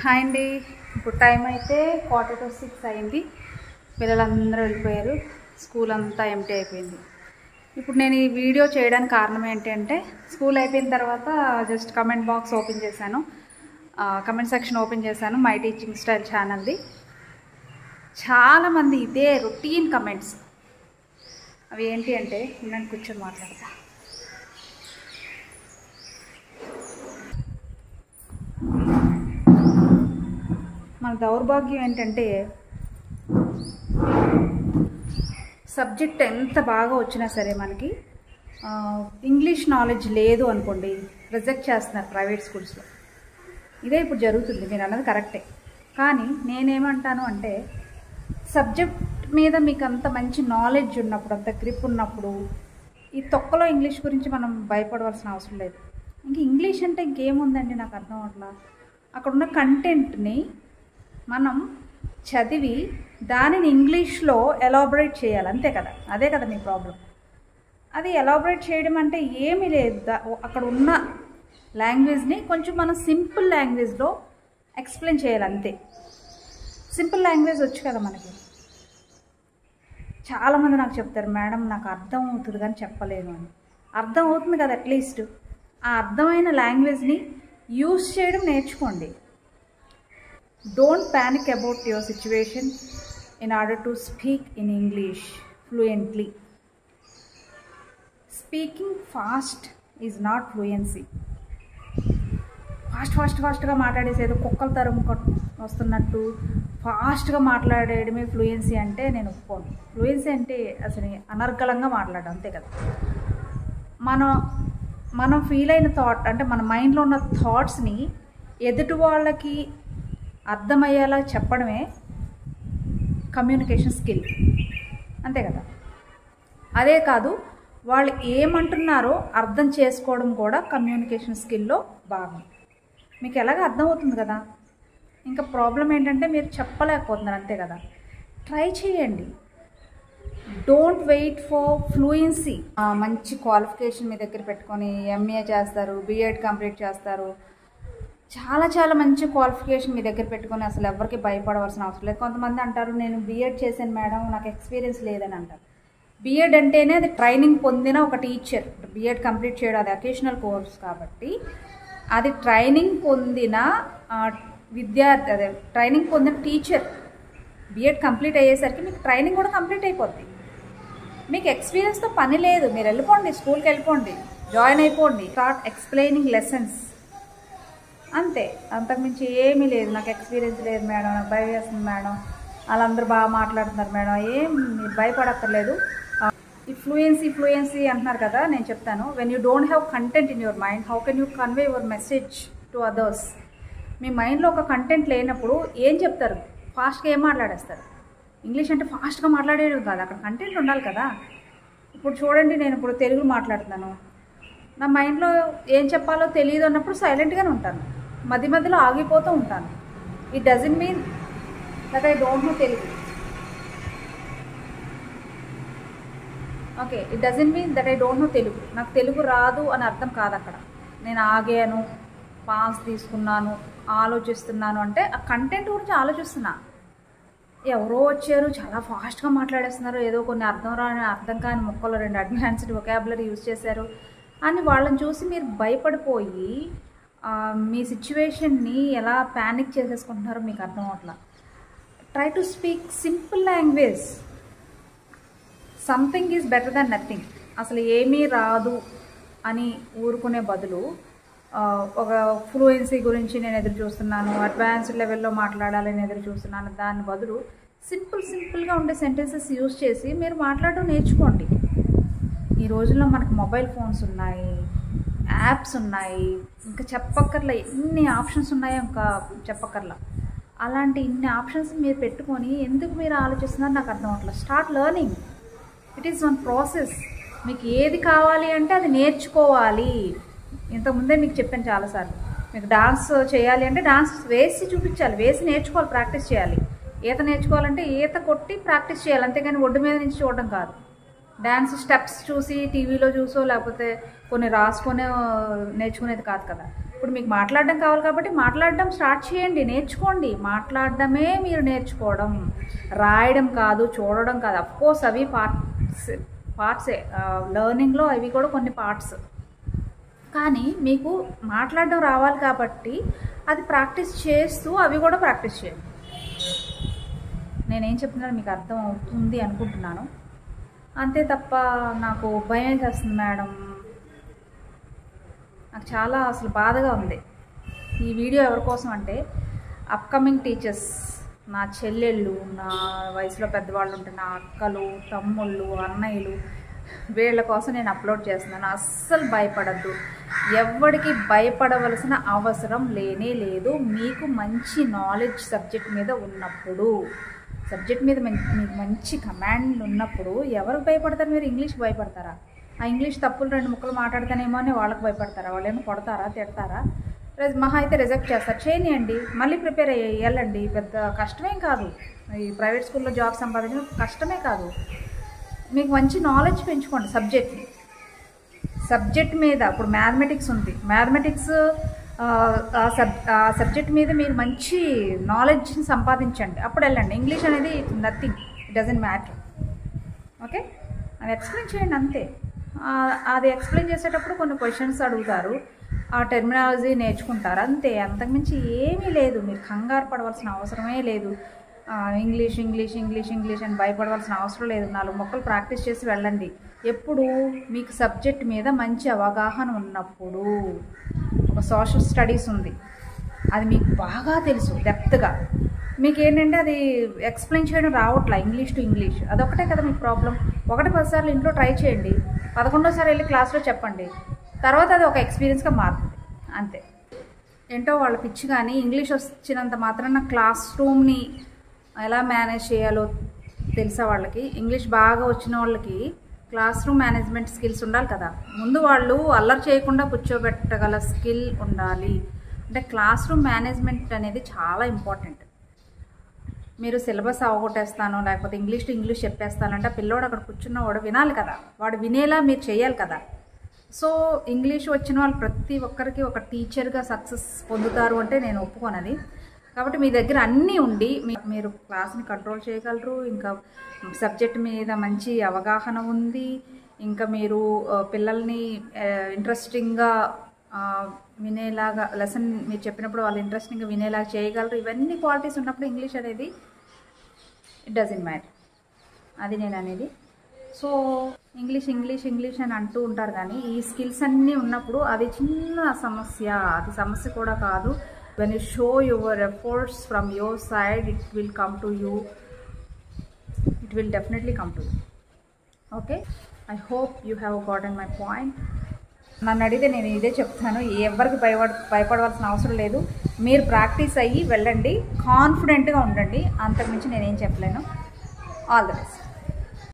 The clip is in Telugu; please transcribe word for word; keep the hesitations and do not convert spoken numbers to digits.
హాయ్ అండి. ఇప్పుడు టైం అయితే క్వార్టర్ టు సిక్స్ అయింది. పిల్లలందరూ వెళ్ళిపోయారు, స్కూల్ అంతా ఎంటీ అయిపోయింది. ఇప్పుడు నేను ఈ వీడియో చేయడానికి కారణం ఏంటంటే, స్కూల్ అయిపోయిన తర్వాత జస్ట్ కమెంట్ బాక్స్ ఓపెన్ చేశాను, కమెంట్ సెక్షన్ ఓపెన్ చేశాను మై టీచింగ్ స్టైల్ ఛానల్ది. చాలామంది ఇదే రొటీన్ కమెంట్స్. అవి ఏంటి అంటే, నేను కూర్చొని మాట్లాడతా. మన దౌర్భాగ్యం ఏంటంటే, సబ్జెక్ట్ ఎంత బాగా వచ్చినా సరే మనకి ఇంగ్లీష్ నాలెడ్జ్ లేదు అనుకోండి, రిజెక్ట్ చేస్తున్నారు ప్రైవేట్ స్కూల్స్లో. ఇదే ఇప్పుడు జరుగుతుంది. మీరు అన్నది కరెక్టే. కానీ నేనేమంటాను అంటే, సబ్జెక్ట్ మీద మీకు అంత మంచి నాలెడ్జ్ ఉన్నప్పుడు, అంత గ్రిప్ ఉన్నప్పుడు, ఈ తొక్కలో ఇంగ్లీష్ గురించి మనం భయపడవలసిన అవసరం లేదు. ఇంక ఇంగ్లీష్ అంటే ఇంకేముందండి, నాకు అర్థం అవట్లా. అక్కడున్న కంటెంట్ని మనం చదివి దానిని ఇంగ్లీష్లో ఎలాబరేట్ చేయాలి, అంతే కదా. అదే కదా మీ ప్రాబ్లం. అది ఎలాబరేట్ చేయడం అంటే ఏమీ లేదు. అక్కడ ఉన్న లాంగ్వేజ్ని కొంచెం మనం సింపుల్ లాంగ్వేజ్లో ఎక్స్ప్లెయిన్ చేయాలి, అంతే. సింపుల్ లాంగ్వేజ్ వచ్చు కదా మనకి. చాలామంది నాకు చెప్తారు, మేడం నాకు అర్థం అవుతుంది కానీ చెప్పలేను అని. అర్థం అవుతుంది కదా, అట్లీస్ట్ ఆ అర్థమైన లాంగ్వేజ్ని యూస్ చేయడం నేర్చుకోండి. Don't panic about your situation in order to speak in English fluently. Speaking fast is not fluency. Fast fast ఫాస్ట్గా మాట్లాడేసేదో కుక్కల తరం వస్తున్నట్టు ఫాస్ట్గా మాట్లాడేయడమే ఫ్లూయెన్సీ అంటే నేను ఒప్పుకోను. ఫ్లూయెన్సీ అంటే అసలు అనర్గళంగా మాట్లాడడం, అంతే కదా. మనం మనం ఫీల్ అయిన థాట్ అంటే మన మైండ్లో ఉన్న థాట్స్ని ఎదుటి వాళ్ళకి అర్థమయ్యేలా చెప్పడమే కమ్యూనికేషన్ స్కిల్, అంతే కదా. అదే కాదు, వాళ్ళు ఏమంటున్నారో అర్థం చేసుకోవడం కూడా కమ్యూనికేషన్ స్కిల్లో భాగం. మీకు ఎలాగ అర్థమవుతుంది కదా. ఇంకా ప్రాబ్లం ఏంటంటే మీరు చెప్పలేకపోతున్నారు, అంతే కదా. ట్రై చేయండి. Don't wait for fluency. మంచి క్వాలిఫికేషన్ మీ దగ్గర పెట్టుకొని ఎంఏ చేస్తారు, బీఎడ్ కంప్లీట్ చేస్తారు, చాలా చాలా మంచి క్వాలిఫికేషన్ మీ దగ్గర పెట్టుకొని అసలు ఎవరికి భయపడవలసిన అవసరం లేదు. కొంతమంది అంటారు, నేను బీఎడ్ చేశాను మేడం, నాకు ఎక్స్పీరియన్స్ లేదని అంటారు. బీఎడ్ అంటేనే అది ట్రైనింగ్ పొందిన ఒక టీచర్. బీఎడ్ కంప్లీట్ చేయడం అది అకేషనల్ కోర్స్ కాబట్టి, అది ట్రైనింగ్ పొందిన విద్యార్థి, అదే ట్రైనింగ్ పొందిన టీచర్. బీఎడ్ కంప్లీట్ అయ్యేసరికి మీకు ట్రైనింగ్ కూడా కంప్లీట్ అయిపోద్ది. మీకు ఎక్స్పీరియన్స్తో పని లేదు. మీరు వెళ్ళిపోండి, స్కూల్కి వెళ్ళిపోండి, జాయిన్ అయిపోండి, స్టార్ట్ ఎక్స్ప్లెయినింగ్ లెసన్స్, అంతే. అంతకుమించి ఏమీ లేదు. నాకు ఎక్స్పీరియన్స్ లేదు మేడం, నాకు భయం వేస్తుంది మేడం, వాళ్ళందరూ బాగా మాట్లాడుతున్నారు మేడం, ఏం మీరు భయపడక్కర్లేదు. ఈ ఫ్లూయెన్సీ ఫ్లూయెన్సీ అంటున్నారు కదా, నేను చెప్తాను. When you don't have content in your mind, how can you convey your message to others? మీ మైండ్లో ఒక కంటెంట్ లేనప్పుడు ఏం చెప్తారు? ఫాస్ట్గా ఏం మాట్లాడేస్తారు? ఇంగ్లీష్ అంటే ఫాస్ట్గా మాట్లాడేయడం కాదు, అక్కడ కంటెంట్ ఉండాలి కదా. ఇప్పుడు చూడండి, నేను ఇప్పుడు తెలుగు మాట్లాడుతున్నాను, నా మైండ్లో ఏం చెప్పాలో తెలియదు అన్నప్పుడు సైలెంట్గానే ఉంటాను, మధ్య మధ్యలో ఆగిపోతూ ఉంటాను. It doesn't mean that I don't know Telugu. Okay, it doesn't mean that I don't know Telugu. నాకు తెలుగు రాదు అని అర్థం కాదు. అక్కడ నేను ఆగాను, పాస్ తీసుకున్నాను, ఆలోచిస్తున్నాను అంటే ఆ కంటెంట్ గురించి ఆలోచిస్తున్నా. ఎవరో వచ్చారు, చాలా ఫాస్ట్గా మాట్లాడేస్తున్నారు, ఏదో కొన్ని అర్థం రాని అర్థం కాని మొక్కలు రెండు అడ్వాన్స్డ్ వొకాబులరీ యూజ్ చేశారు అని వాళ్ళని చూసి మీరు భయపడిపోయి మీ సిచ్యువేషన్ని ఎలా ప్యానిక్ చేసేసుకుంటున్నారో మీకు అర్థం అవట్లా. Try to speak simple language. Something is better than nothing. అసలు ఏమీ రాదు అని ఊరుకునే బదులు, ఒక ఫ్లూయెన్సీ గురించి నేను ఎదురు చూస్తున్నాను, అడ్వాన్స్డ్ లెవెల్లో మాట్లాడాలని ఎదురు చూస్తున్నాను, దాని బదులు సింపుల్ సింపుల్గా ఉండే సెంటెన్సెస్ యూజ్ చేసి మీరు మాట్లాడడం నేర్చుకోండి. ఈ రోజుల్లో మనకు మొబైల్ ఫోన్స్ ఉన్నాయి, యాప్స్ ఉన్నాయి, ఇంకా చెప్పక్కర్లా ఎన్ని ఆప్షన్స్ ఉన్నాయో ఇంకా చెప్పక్కర్లా. అలాంటి ఇన్ని ఆప్షన్స్ మీరు పెట్టుకొని ఎందుకు మీరు ఆలోచిస్తున్నారో నాకు అర్థం అవట్లేదు. Start learning. It is one process. మీకు ఏది కావాలి అంటే అది నేర్చుకోవాలి. ఇంతకుముందే మీకు చెప్పాను చాలాసార్లు. మీకు డాన్స్ చేయాలి అంటే డాన్స్ వేసి చూపించాలి, వేసి నేర్చుకోవాలి, ప్రాక్టీస్ చేయాలి. ఈత నేర్చుకోవాలంటే ఈత కొట్టి ప్రాక్టీస్ చేయాలి, అంతేగాని ఒడ్డు మీద నుంచి చూడడం కాదు. డ్యాన్స్ స్టెప్స్ చూసి టీవీలో చూసో లేకపోతే కొన్ని రాసుకొనే నేర్చుకునేది కాదు కదా. ఇప్పుడు మీకు మాట్లాడడం కావాలి కాబట్టి మాట్లాడడం స్టార్ట్ చేయండి, నేర్చుకోండి. మాట్లాడడమే మీరు నేర్చుకోవడం, రాయడం కాదు, చూడడం కాదు. అఫ్కోర్స్ అవి పార్ట్స్ పార్ట్సే లెర్నింగ్లో, అవి కూడా కొన్ని పార్ట్స్. కానీ మీకు మాట్లాడడం రావాలి కాబట్టి అది ప్రాక్టీస్ చేస్తూ అవి కూడా ప్రాక్టీస్ చేయండి. నేనేం చెప్తున్నాను మీకు అర్థం అవుతుంది అనుకుంటున్నాను. అంతే తప్ప నాకు భయం వేసేస్తుంది మేడం, నాకు చాలా అసలు బాధగా ఉంది. ఈ వీడియో ఎవరి కోసం అంటే అప్కమింగ్ టీచర్స్, నా చెల్లెళ్ళు, నా వయసులో పెద్దవాళ్ళు ఉంటే నా అక్కలు, తమ్ముళ్ళు, అన్నయ్యలు, వీళ్ళ కోసం నేను అప్లోడ్ చేస్తున్నాను. అస్సలు భయపడద్దు, ఎవరికి భయపడవలసిన అవసరం లేనే లేదు. మీకు మంచి నాలెడ్జ్ సబ్జెక్ట్ మీద ఉన్నప్పుడు, సబ్జెక్ట్ మీద మీకు మంచి కమాండ్ ఉన్నప్పుడు ఎవరికి భయపడతారు? మీరు ఇంగ్లీష్కి భయపడతారా? ఆ ఇంగ్లీష్ తప్పులు రెండు ముక్కలు మాట్లాడతానేమో అని వాళ్ళకి భయపడతారా? వాళ్ళు ఏమో కొడతారా, తిడతారా? మహా అయితే రిజెక్ట్ చేస్తారు. చేయనియండి, మళ్ళీ ప్రిపేర్ అయ్యి వెళ్ళండి. పెద్ద కష్టమేం కాదు. ఈ ప్రైవేట్ స్కూల్లో జాబ్ సంపాదించడం కష్టమే కాదు. మీకు మంచి నాలెడ్జ్ పెంచుకోండి సబ్జెక్ట్ని. సబ్జెక్ట్ మీద ఇప్పుడు మ్యాథమెటిక్స్ ఉంది, మ్యాథమెటిక్స్ సబ్ సబ్జెక్ట్ మీద మీరు మంచి నాలెడ్జ్ని సంపాదించండి, అప్పుడు వెళ్ళండి. ఇంగ్లీష్ అనేది nothing, it doesn't matter. Okay, అది ఎక్స్ప్లెయిన్ చేయండి అంతే. అది ఎక్స్ప్లెయిన్ చేసేటప్పుడు కొన్ని క్వశ్చన్స్ అడుగుతారు, ఆ టెర్మినాలజీ నేర్చుకుంటారు అంతే, అంతకుమించి ఏమీ లేదు. మీరు కంగారు పడవలసిన అవసరమే లేదు. ఇంగ్లీష్ ఇంగ్లీష్ ఇంగ్లీష్ ఇంగ్లీష్ అని భయపడవలసిన అవసరం లేదు. నాలుగు మొక్కలు ప్రాక్టీస్ చేసి వెళ్ళండి. ఎప్పుడు మీకు సబ్జెక్ట్ మీద మంచి అవగాహన ఉన్నప్పుడు. ఒక సోషల్ స్టడీస్ ఉంది, అది మీకు బాగా తెలుసు డెప్త్గా, మీకు ఏంటంటే అది ఎక్స్ప్లెయిన్ చేయడం రావట్లా ఇంగ్లీష్ టు ఇంగ్లీష్, అదొకటే కదా మీకు ప్రాబ్లం. ఒకటి పదిసార్లు ఇంట్లో ట్రై చేయండి, పదకొండోసారి వెళ్ళి క్లాస్లో చెప్పండి, తర్వాత అది ఒక ఎక్స్పీరియన్స్గా మారుతుంది అంతే. ఏంటో వాళ్ళ పిచ్చి. కానీ ఇంగ్లీష్ వచ్చినంత మాత్రాన క్లాస్ రూమ్ని ఎలా మేనేజ్ చేయాలో తెలుసా వాళ్ళకి? ఇంగ్లీష్ బాగా వచ్చిన వాళ్ళకి క్లాస్ రూమ్ మేనేజ్మెంట్ స్కిల్స్ ఉండాలి కదా. ముందు వాళ్ళు అల్లరి చేయకుండా కూర్చోబెట్టగల స్కిల్ ఉండాలి. అంటే క్లాస్ రూమ్ మేనేజ్మెంట్ అనేది చాలా ఇంపార్టెంట్. మీరు సిలబస్ అవగొట్టేస్తాను, లేకపోతే ఇంగ్లీష్ టు ఇంగ్లీష్ చెప్పేస్తానంటే పిల్లోడు అక్కడ కూర్చున్నవాడు వినాలి కదా, వాడు వినేలా మీరు చేయాలి కదా. సో ఇంగ్లీష్ వచ్చిన వాళ్ళు ప్రతి ఒక్కరికి ఒక టీచర్గా సక్సెస్ పొందుతారు అంటే నేను ఒప్పుకోనది. కాబట్టి మీ దగ్గర అన్నీ ఉండి మీరు క్లాస్ని కంట్రోల్ చేయగలరు, ఇంకా సబ్జెక్ట్ మీద మంచి అవగాహన ఉంది, ఇంకా మీరు పిల్లల్ని ఇంట్రెస్టింగ్గా వినేలాగా లెసన్ మీరు చెప్పినప్పుడు వాళ్ళు ఇంట్రెస్టింగ్గా వినేలాగా చేయగలరు. ఇవన్నీ క్వాలిటీస్ ఉన్నప్పుడు ఇంగ్లీష్ అనేది ఇట్ డజంట్ మ్యాటర్, అది నేను అనేది. సో ఇంగ్లీష్ ఇంగ్లీష్ ఇంగ్లీష్ అని అంటూ ఉంటారు, కానీ ఈ స్కిల్స్ అన్నీ ఉన్నప్పుడు అది చిన్న సమస్య, అది సమస్య కూడా కాదు. When you show your efforts from your side, it will come to you. It will definitely come to you. Okay? I hope you have gotten my point. నన్ను అడిగితే నేను ఇదే చెప్తాను, ఎవరికి భయపడ భయపడవలసిన అవసరం లేదు. మీరు ప్రాక్టీస్ అయ్యి వెళ్ళండి, కాన్ఫిడెంట్గా ఉండండి, అంతకుమించి నేనేం చెప్పలేను. All the best.